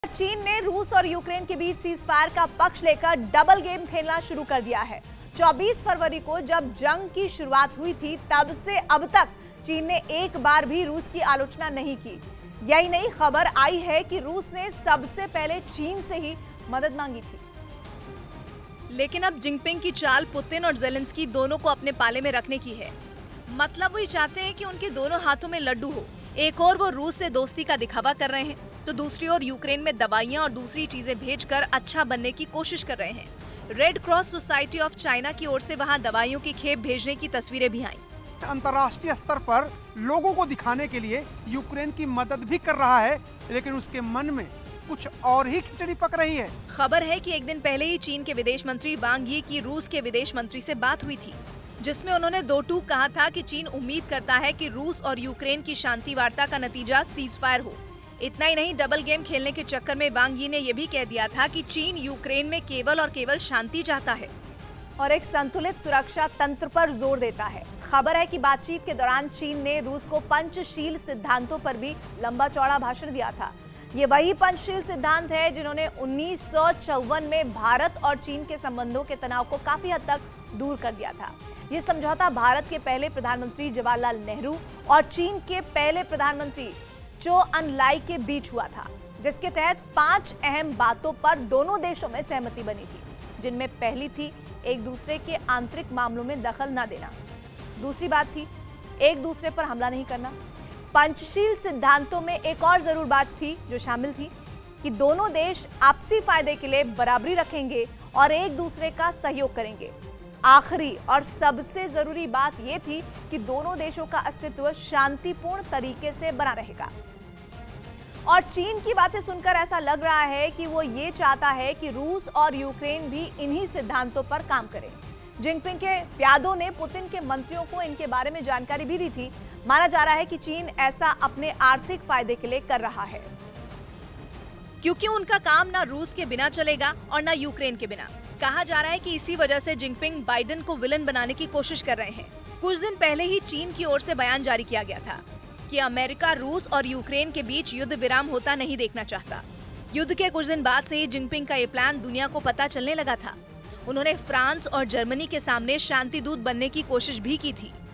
चीन ने रूस और यूक्रेन के बीच सीज फायर का पक्ष लेकर डबल गेम खेलना शुरू कर दिया है। 24 फरवरी को जब जंग की शुरुआत हुई थी तब से अब तक चीन ने एक बार भी रूस की आलोचना नहीं की। यही नहीं, खबर आई है कि रूस ने सबसे पहले चीन से ही मदद मांगी थी। लेकिन अब जिनपिंग की चाल पुतिन और जेलेंस्की दोनों को अपने पाले में रखने की है। मतलब वो चाहते हैं कि उनके दोनों हाथों में लड्डू हो। एक और वो रूस से दोस्ती का दिखावा कर रहे हैं, तो दूसरी ओर यूक्रेन में दवाइयां और दूसरी चीजें भेजकर अच्छा बनने की कोशिश कर रहे हैं। Red cross society of China की ओर से वहां दवाइयों की खेप भेजने की तस्वीरें भी आईं। अंतर्राष्ट्रीय स्तर पर लोगों को दिखाने के लिए यूक्रेन की मदद भी कर रहा है, लेकिन उसके मन में कुछ और ही खिचड़ी पक रही है। खबर है कि एक दिन पहले ही चीन के विदेश मंत्री वांग यी की रूस के विदेश मंत्री से बात हुई थी, जिसमें उन्होंने दो टूक कहा था कि चीन उम्मीद करता है कि रूस और यूक्रेन की शांति वार्ता का नतीजा सीज फायर हो। इतना ही नहीं, डबल गेम खेलने के चक्कर में वांग यी ने यह भी कह दिया था कि चीन यूक्रेन में केवल और केवल शांति चाहता है और एक संतुलित सुरक्षा तंत्र पर जोर देता है। खबर है कि बातचीत के दौरान चीन ने रूस को पंचशील सिद्धांतों पर भी लंबा चौड़ा भाषण दिया था। ये वही पंचशील सिद्धांत है जिन्होंने 1954 में भारत और चीन के संबंधों के तनाव को काफी हद तक दूर कर दिया था। ये समझौता भारत के पहले प्रधानमंत्री जवाहरलाल नेहरू और चीन के पहले प्रधानमंत्री चो अन लाई के बीच हुआ था, जिसके तहत 5 अहम बातों पर दोनों देशों में सहमति बनी थी, जिनमें पहली थी एक दूसरे के आंतरिक मामलों में दखल न देना। दूसरी बात थी एक दूसरे पर हमला नहीं करना। पंचशील सिद्धांतों में एक और जरूर बात थी जो शामिल थी कि दोनों देश आपसी फायदे के लिए बराबरी रखेंगे और एक दूसरे का सहयोग करेंगे। आखिरी और सबसे जरूरी बात यह थी कि दोनों देशों का अस्तित्व शांतिपूर्ण तरीके से बना रहेगा। और चीन की बातें सुनकर ऐसा लग रहा है कि वो ये चाहता है कि रूस और यूक्रेन भी इन्हीं सिद्धांतों पर काम करें। जिनपिंग के प्यादों ने पुतिन के मंत्रियों को इनके बारे में जानकारी भी दी थी। माना जा रहा है कि चीन ऐसा अपने आर्थिक फायदे के लिए कर रहा है, क्योंकि उनका काम ना रूस के बिना चलेगा और ना यूक्रेन के बिना। कहा जा रहा है कि इसी वजह से जिनपिंग बाइडेन को विलन बनाने की कोशिश कर रहे हैं। कुछ दिन पहले ही चीन की ओर से बयान जारी किया गया था कि अमेरिका रूस और यूक्रेन के बीच युद्ध विराम होता नहीं देखना चाहता। युद्ध के कुछ दिन बाद से ही जिनपिंग का ये प्लान दुनिया को पता चलने लगा था। उन्होंने फ्रांस और जर्मनी के सामने शांति दूत बनने की कोशिश भी की थी।